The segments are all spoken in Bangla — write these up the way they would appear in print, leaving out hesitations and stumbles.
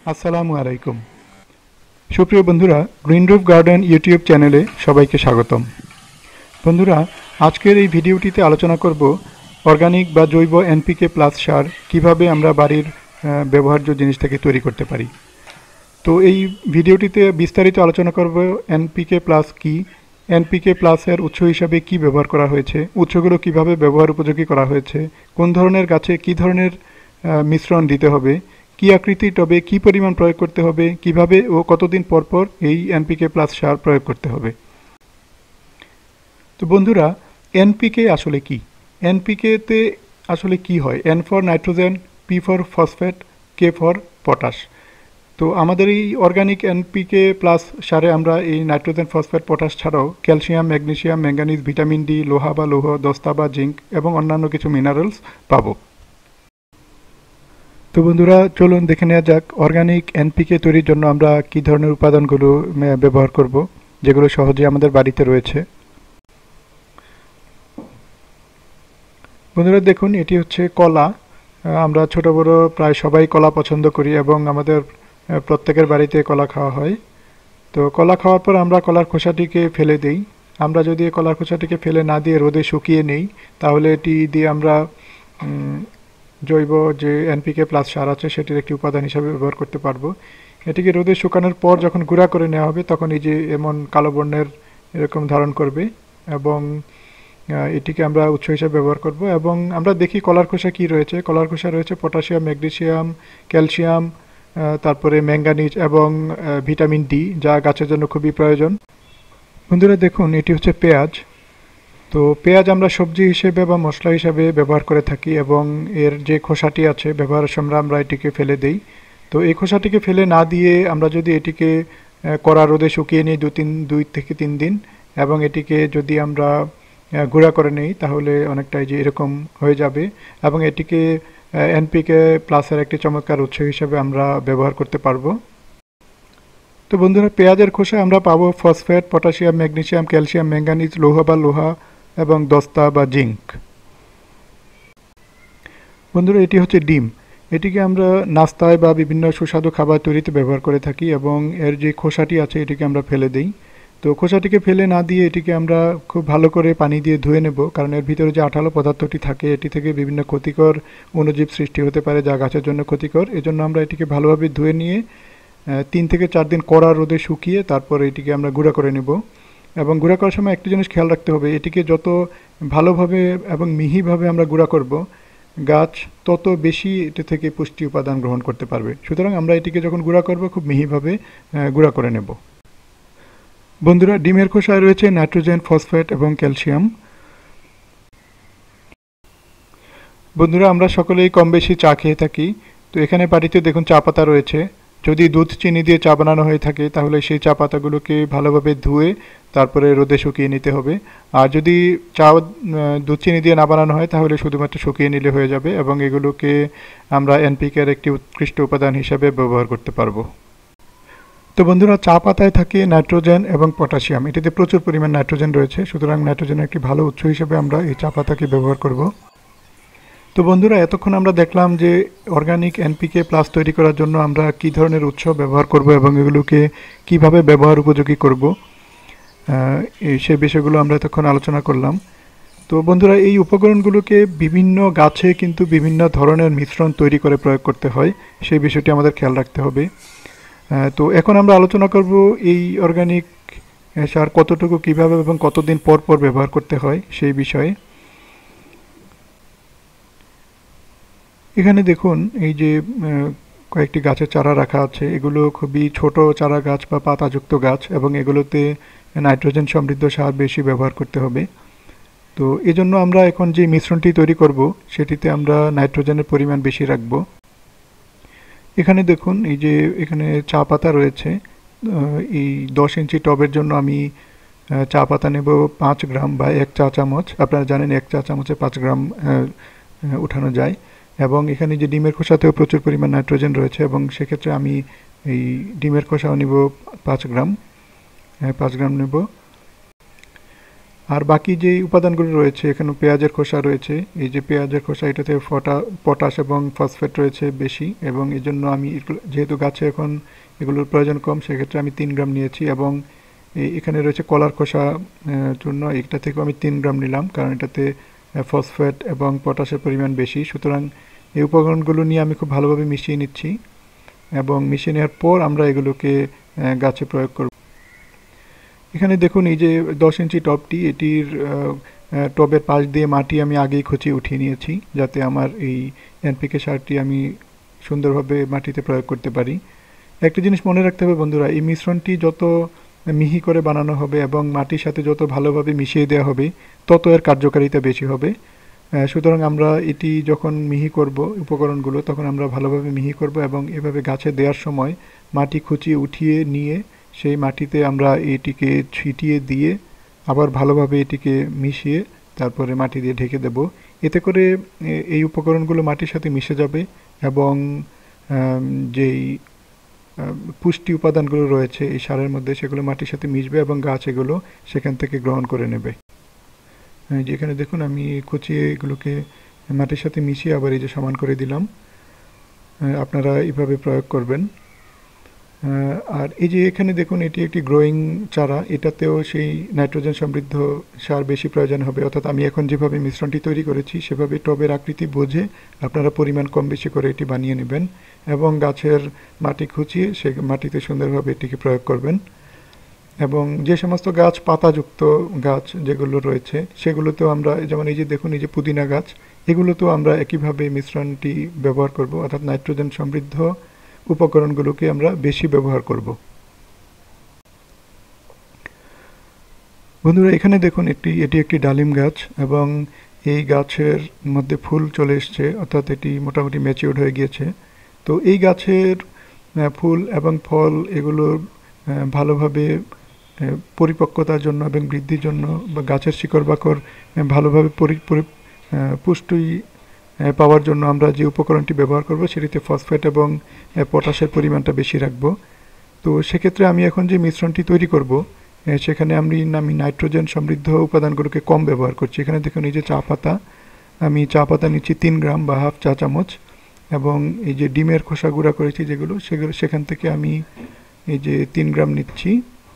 আসসালামু আলাইকুম। সুপ্রিয় বন্ধুরা, গ্রিন রুফ গার্ডেন ইউটিউব চ্যানেলে সবাইকে স্বাগতম। বন্ধুরা, আজকের এই ভিডিওটিতে আলোচনা করব অর্গানিক বা জৈব এনপিকে প্লাস সার কিভাবে আমরা বাড়ির ব্যবহার্য জিনিস থেকে তৈরি করতে পারি। তো এই ভিডিওটিতে বিস্তারিত আলোচনা করব এনপিকে প্লাস কি, এনপিকে প্লাসের উৎস হিসাবে কি ব্যবহার করা হয়েছে, উৎসগুলো কিভাবে ব্যবহার উপযোগী করা হয়েছে, কোন ধরনের গাছে কি ধরনের মিশ্রণ দিতে হবে, কি আকৃতির টবে কি পরিমাণ প্রয়োগ করতে হবে, কিভাবে ও কতদিন পর পর এই এনপিকে প্লাস সার প্রয়োগ করতে হবে। তো বন্ধুরা, এনপিকে আসলে কি? এনপিকেতে আসলে কি হয়? N for nitrogen, P for phosphate, K for potash. তো আমাদের এই অর্গানিক এনপিকে প্লাস সারে আমরা এই নাইট্রোজেন, ফসফেট, পটাশ ছাড়াও calcium, magnesium, manganese, vitamin D, লোহা বা লৌহ, দস্তা বা জিঙ্ক এবং অন্যান্য কিছু মিনারেলস পাবো। তো বন্ধুরা, চলুন দেখে নেওয়া যাক অর্গানিক এনপিকে তৈরির জন্য আমরা কি ধরনের উপাদানগুলো ব্যবহার করব, যেগুলো সহজে আমাদের বাড়িতে রয়েছে। বন্ধুরা দেখুন, এটি হচ্ছে কলা। আমরা ছোট বড় প্রায় সবাই কলা পছন্দ করি এবং আমাদের প্রত্যেকের বাড়িতে কলা খাওয়া হয়। তো কলা খাওয়ার পর আমরা কলার খোসাটিকে ফেলে দিই। আমরা যদি কলার খোসাটিকে ফেলে না দিয়ে রোদে শুকিয়ে নেই, তাহলে এটি দিয়ে আমরা জৈব যে এনপিকে প্লাস সার আছে সেটির একটি উপাদান হিসাবে ব্যবহার করতে পারবো। এটিকে রোদে শুকানোর পর যখন গুঁড়া করে নেওয়া হবে, তখন এই যে এমন কালো বর্ণের এরকম ধারণ করবে এবং এটিকে আমরা উৎস হিসাবে ব্যবহার করব। এবং আমরা দেখি কলার খোসা কি রয়েছে। কলার খোসা রয়েছে পটাশিয়াম, ম্যাগনেসিয়াম, ক্যালসিয়াম, তারপরে ম্যাঙ্গানিজ এবং ভিটামিন ডি, যা গাছের জন্য খুবই প্রয়োজন। বন্ধুরা দেখুন, এটি হচ্ছে পেঁয়াজ। তো পেঁয়াজ আমরা সবজি হিসেবে বা মশলা হিসেবে ব্যবহার করে থাকি এবং এর যে খোসাটি আছে ব্যবহারের সময় আমরা এটিকে ফেলে দিই। তো এই খোসাটিকে ফেলে না দিয়ে আমরা যদি এটিকে কড়া রোদে শুকিয়ে নিই 2 থেকে 3 দিন এবং এটিকে যদি আমরা গুঁড়া করে নিই, তাহলে অনেকটাই যে এরকম হয়ে যাবে এবং এটিকে এনপিকে প্লাসের একটি চমৎকার উৎস হিসেবে আমরা ব্যবহার করতে পারবো। তো বন্ধুরা, পেঁয়াজের খোসা আমরা পাবো phosphate, potassium, magnesium, calcium, manganese, লৌহ বা লোহা এবং দস্তা বা জিঙ্ক। বন্ধুরা, এটি হচ্ছে ডিম। এটিকে আমরা নাস্তায় বা বিভিন্ন সুস্বাদু খাবার তৈরিতে ব্যবহার করে থাকি এবং এর যে খোসাটি আছে এটিকে আমরা ফেলে দিই। তো খোসাটিকে ফেলে না দিয়ে এটিকে আমরা খুব ভালো করে পানি দিয়ে ধুয়ে নেব, কারণ এর ভিতরে যে আঠালো পদার্থটি থাকে এটি থেকে বিভিন্ন ক্ষতিকর অণুজীব সৃষ্টি হতে পারে, যা গাছের জন্য ক্ষতিকর। এজন্য আমরা এটিকে ভালোভাবে ধুয়ে নিয়ে 3 থেকে 4 দিন কড়া রোদে শুকিয়ে তারপর এটিকে আমরা গুঁড়া করে নেব। এবং গুঁড়া করার সময় একটি জিনিস খেয়াল রাখতে হবে, এটিকে যত ভালোভাবে এবং মিহিভাবে আমরা গুঁড়া করব, গাছ তত বেশি এটি থেকে পুষ্টি উপাদান গ্রহণ করতে পারবে। সুতরাং আমরা এটিকে যখন গুঁড়া করব খুব মিহিভাবে গুঁড়া করে নেব। বন্ধুরা, ডিমের খোসায় রয়েছে নাইট্রোজেন, ফসফেট এবং ক্যালসিয়াম। বন্ধুরা, আমরা সকলেই কম বেশি চা খেয়ে থাকি। তো এখানে বাড়িতে দেখুন চা পাতা রয়েছে। যদি দুধ চিনি দিয়ে চা বানানো হয়ে থাকে, তাহলে সেই চা পাতাগুলোকে ভালোভাবে ধুয়ে তারপরে রোদে শুকিয়ে নিতে হবে। আর যদি চা দুধ চিনি দিয়ে না বানানো হয়, তাহলে শুধুমাত্র শুকিয়ে নিলে হয়ে যাবে এবং এগুলোকে আমরা এনপিকের একটি উৎকৃষ্ট উপাদান হিসাবে ব্যবহার করতে পারবো। তো বন্ধুরা, চা পাতায় থাকে নাইট্রোজেন এবং পটাশিয়াম। এটিতে প্রচুর পরিমাণ নাইট্রোজেন রয়েছে, সুতরাং নাইট্রোজেনের একটি ভালো উৎস হিসেবে আমরা এই চা পাতাকে ব্যবহার করব। তো বন্ধুরা, এতক্ষণ আমরা দেখলাম যে অর্গানিক এনপিকে প্লাস তৈরি করার জন্য আমরা কি ধরনের উৎস ব্যবহার করব এবং এগুলোকে কিভাবে ব্যবহার উপযোগী করব, সেই বিষয়গুলো আমরা এতক্ষণ আলোচনা করলাম। তো বন্ধুরা, এই উপকরণগুলোকে বিভিন্ন গাছে কিন্তু বিভিন্ন ধরনের মিশ্রণ তৈরি করে প্রয়োগ করতে হয়, সেই বিষয়টি আমাদের খেয়াল রাখতে হবে। তো এখন আমরা আলোচনা করব এই অর্গানিক সার কতটুকু, কিভাবে এবং কতদিন পর পর ব্যবহার করতে হয় সেই বিষয়ে। এখানে দেখুন, এই যে কয়েকটি গাছের চারা রাখা আছে, এগুলো খুবই ছোট চারা গাছ বা পাতাযুক্ত গাছ এবং এগুলোতে নাইট্রোজেন সমৃদ্ধ সার বেশি ব্যবহার করতে হবে। তো এজন্য আমরা এখন যে মিশ্রণটি তৈরি করব সেটিতে আমরা নাইট্রোজেনের পরিমাণ বেশি রাখব। এখানে দেখুন, এই যে এখানে চা পাতা রয়েছে। এই 10 ইঞ্চি টবের জন্য আমি চা পাতা নেব 5 গ্রাম বা 1 চা চামচ। আপনারা জানেন 1 চা চামচে 5 গ্রাম উঠানো যায়। এবং এখানে যে ডিমের খোসাতেও প্রচুর পরিমাণ নাইট্রোজেন রয়েছে এবং সেক্ষেত্রে আমি এই ডিমের খোসাও নিব 5 গ্রাম। 5 গ্রাম নেব। আর বাকি যে উপাদানগুলো রয়েছে, এখানে পেঁয়াজের খোসা রয়েছে, এই যে পেঁয়াজের খোসা, এটাতে পটাশ এবং ফসফেট রয়েছে বেশি, এবং এই জন্য আমি যেহেতু গাছে এখন এগুলোর প্রয়োজন কম, সেক্ষেত্রে আমি 3 গ্রাম নিয়েছি। এবং এখানে রয়েছে কলার খোসা চূর্ণ, এটা থেকেও আমি 3 গ্রাম নিলাম, কারণ এটাতে ফসফেট এবং পটাশের পরিমাণ বেশি। সুতরাং এই উপকরণগুলো নিয়ে আমি খুব ভালোভাবে মিশিয়ে নিচ্ছি, এবং মিশিয়ে নেওয়ার পর আমরা এগুলোকে গাছে প্রয়োগ করব। এখানে দেখুন এই যে 10 ইঞ্চি টবটি, এটির টবের পাশ দিয়ে মাটি আমি আগেই খুঁচিয়ে উঠিয়ে নিয়েছি, যাতে আমার এই এনপিকে সারটি আমি সুন্দরভাবে মাটিতে প্রয়োগ করতে পারি। একটা জিনিস মনে রাখতে হবে বন্ধুরা, এই মিশ্রণটি যত মিহি করে বানানো হবে এবং মাটির সাথে যত ভালোভাবে মিশিয়ে দেওয়া হবে, তত এর কার্যকারিতা বেশি হবে। সুতরাং আমরা এটি যখন মিহি করব উপকরণগুলো, তখন আমরা ভালোভাবে মিহি করব, এবং এভাবে গাছে দেওয়ার সময় মাটি খুঁচিয়ে উঠিয়ে নিয়ে সেই মাটিতে আমরা এটিকে ছিটিয়ে দিয়ে আবার ভালোভাবে এটিকে মিশিয়ে তারপরে মাটি দিয়ে ঢেকে দেব। এতে করে এই উপকরণগুলো মাটির সাথে মিশে যাবে, এবং যেই পুষ্টি উপাদানগুলো রয়েছে এই সারের মধ্যে, সেগুলো মাটির সাথে মিশবে এবং গাছ এগুলো সেখান থেকে গ্রহণ করে নেবে। যেখানে দেখুন আমি কুচিয়ে এগুলোকে মাটির সাথে মিশিয়ে আবার এই যে সমান করে দিলাম। আপনারা এইভাবে প্রয়োগ করবেন। আর এই যে এখানে দেখুন এটি একটি গ্রোয়িং চারা, এটাতেও সেই নাইট্রোজেন সমৃদ্ধ সার বেশি প্রয়োজন হবে। অর্থাৎ আমি এখন যেভাবে মিশ্রণটি তৈরি করেছি সেভাবে টবের আকৃতি বুঝে আপনারা পরিমাণ কম বেশি করে এটি বানিয়ে নেবেন, এবং গাছের মাটি খুঁচিয়ে সেই মাটিতে সুন্দরভাবে এটিকে প্রয়োগ করবেন। এবং যে সমস্ত গাছ পাতাযুক্ত গাছ যেগুলো রয়েছে সেগুলোতেও আমরা, যেমন এই যে দেখুন এই যে পুদিনা গাছ, এগুলোতেও আমরা একইভাবে মিশ্রণটি ব্যবহার করব, অর্থাৎ নাইট্রোজেন সমৃদ্ধ উপকরণগুলোকে আমরা বেশি ব্যবহার করব। বন্ধুরা এখানে দেখুন এটি একটি ডালিম গাছ, এবং এই গাছের মধ্যে ফুল চলে এসছে, অর্থাৎ এটি মোটামুটি ম্যাচিউরড হয়ে গিয়েছে। তো এই গাছের ফুল এবং ফল এগুলোর ভালোভাবে পরিপক্কতার জন্য এবং বৃদ্ধির জন্য, বা গাছের শিকড় বাকড় ভালোভাবে পুষ্টি পাওয়ার জন্য আমরা যে উপকরণটি ব্যবহার করব সেটিতে ফসফেট এবং পটাশের পরিমাণটা বেশি রাখব। তো সেক্ষেত্রে আমি এখন যে মিশ্রণটি তৈরি করব সেখানে আমি নাইট্রোজেন সমৃদ্ধ উপাদানগুলোকে কম ব্যবহার করছি। এখানে দেখুন এই যে চা পাতা, আমি চা পাতা নিচ্ছি 3 গ্রাম বা হাফ চা চামচ, এবং এই যে ডিমের খোসা গুঁড়া করেছি যেগুলো, সেখান থেকে আমি এই যে 3 গ্রাম নিচ্ছি,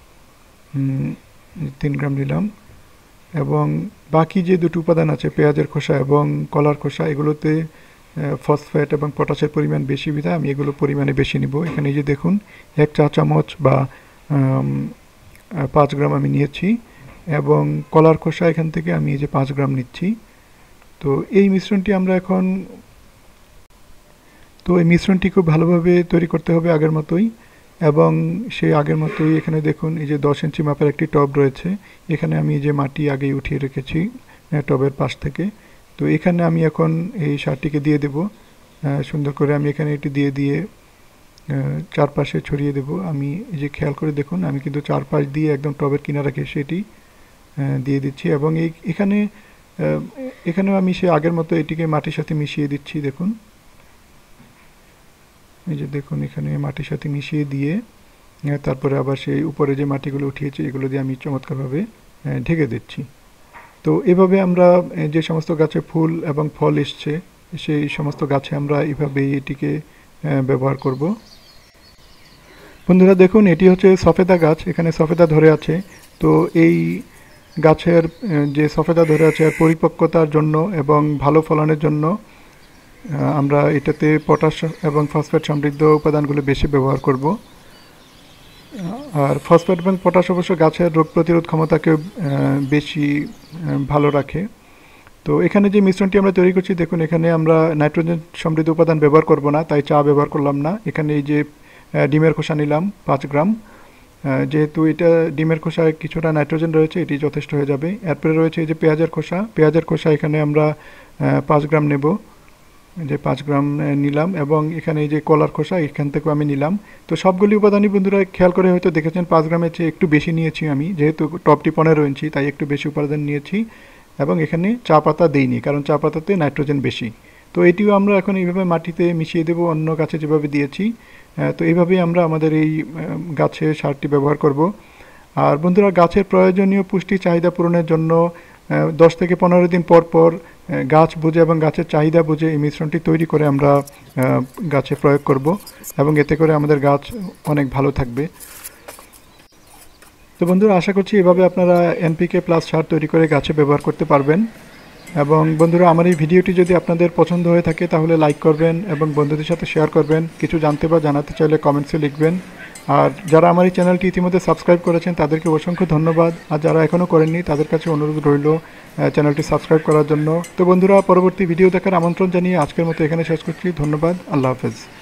3 গ্রাম নিলাম। এবং বাকি যে দুটো উপাদান আছে, পেঁয়াজের খোসা এবং কলার খোসা, এগুলোতে ফসফেট এবং পটাশের পরিমাণ বেশি বিধায় আমি এগুলো পরিমাণে বেশি নিব। এখানে এই যে দেখুন 1 চা চামচ বা 5 গ্রাম আমি নিয়েছি, এবং কলার খোসা এখান থেকে আমি এই যে 5 গ্রাম নিচ্ছি। তো এই মিশ্রণটি আমরা এখন, এই মিশ্রণটি খুব ভালোভাবে তৈরি করতে হবে আগের মতোই, এবং সেই আগের মতোই এখানে দেখুন এই যে 10 ইঞ্চি মাপের একটি টব রয়েছে, এখানে আমি যে মাটি আগেই উঠিয়ে রেখেছি টবের পাশ থেকে। তো এখানে আমি এখন এই সারটিকে দিয়ে দেব, সুন্দর করে আমি এখানে এটি দিয়ে চারপাশে ছড়িয়ে দেব। আমি এই যে খেয়াল করে দেখুন আমি কিন্তু চারপাশ দিয়ে একদম টবের কিনারা ঘেঁষে এটি দিয়ে দিচ্ছি, এবং এখানেও আমি সে আগের মতো এটিকে মাটির সাথে মিশিয়ে দিচ্ছি। দেখুন এই যে দেখুন এখানে মাটির সাথে মিশিয়ে দিয়ে তারপরে আবার সেই উপরে যে মাটিগুলো উঠিয়েছি এগুলো দিয়ে আমি চমৎকারভাবে ঢেকে দিচ্ছি। তো এভাবে আমরা যে সমস্ত গাছে ফুল এবং ফল এসছে সেই সমস্ত গাছে আমরা এভাবেই এটিকে ব্যবহার করব। বন্ধুরা দেখুন এটি হচ্ছে সফেদা গাছ, এখানে সফেদা ধরে আছে। তো এই গাছের যে সফেদা ধরে আছে আর পরিপক্কতার জন্য এবং ভালো ফলনের জন্য আমরা এটাতে পটাশ এবং ফসফেট সমৃদ্ধ উপাদানগুলো বেশি ব্যবহার করব। আর ফসফেট এবং পটাশ অবশ্য গাছের রোগ প্রতিরোধ ক্ষমতাকে বেশি ভালো রাখে। তো এখানে যে মিশ্রণটি আমরা তৈরি করছি দেখুন, এখানে আমরা নাইট্রোজেন সমৃদ্ধ উপাদান ব্যবহার করব না, তাই চা ব্যবহার করলাম না। এখানে এই যে ডিমের খোসা নিলাম 5 গ্রাম, যেহেতু এটা ডিমের খোসায় কিছুটা নাইট্রোজেন রয়েছে এটি যথেষ্ট হয়ে যাবে। এরপরে রয়েছে এই যে পেঁয়াজের খোসা এখানে আমরা 5 গ্রাম নেব, যে 5 গ্রাম নিলাম, এবং এখানে এই যে কলার খোসা এখান থেকেও আমি নিলাম। তো সবগুলি উপাদানই বন্ধুরা খেয়াল করে হয়তো দেখেছেন 5 গ্রামের চেয়ে একটু বেশি নিয়েছি আমি, যেহেতু টপটি 15 ইঞ্চি তাই একটু বেশি উপাদান নিয়েছি, এবং এখানে চা পাতা দিইনি কারণ চা পাতাতে নাইট্রোজেন বেশি। তো এটিও আমরা এখন এইভাবে মাটিতে মিশিয়ে দেব অন্য গাছে যেভাবে দিয়েছি। তো এইভাবেই আমরা আমাদের এই গাছে সারটি ব্যবহার করব। আর বন্ধুরা, গাছের প্রয়োজনীয় পুষ্টি চাহিদা পূরণের জন্য 10 থেকে 15 দিন পর পর গাছ বুঝে এবং গাছের চাহিদা বুঝে এই মিশ্রণটি তৈরি করে আমরা গাছে প্রয়োগ করব এবং এতে করে আমাদের গাছ অনেক ভালো থাকবে। তো বন্ধুরা, আশা করছি এভাবে আপনারা এনপিকে প্লাস সার তৈরি করে গাছে ব্যবহার করতে পারবেন। এবং বন্ধুরা, আমার এই ভিডিওটি যদি আপনাদের পছন্দ হয়ে থাকে তাহলে লাইক করবেন এবং বন্ধুদের সাথে শেয়ার করবেন। কিছু জানতে বা জানাতে চাইলে কমেন্টসে লিখবেন। আর যারা আমার এই চ্যানেলটি ইতিমধ্যে সাবস্ক্রাইব করেছেন তাদেরকে অসংখ্য ধন্যবাদ। আর যারা এখনও করেননি তাদের কাছে অনুরোধ রইল চ্যানেলটি সাবস্ক্রাইব করার জন্য। তো বন্ধুরা, পরবর্তী ভিডিও দেখার আমন্ত্রণ জানিয়ে আজকের মতো এখানে শেষ করছি। ধন্যবাদ। আল্লাহ হাফেজ।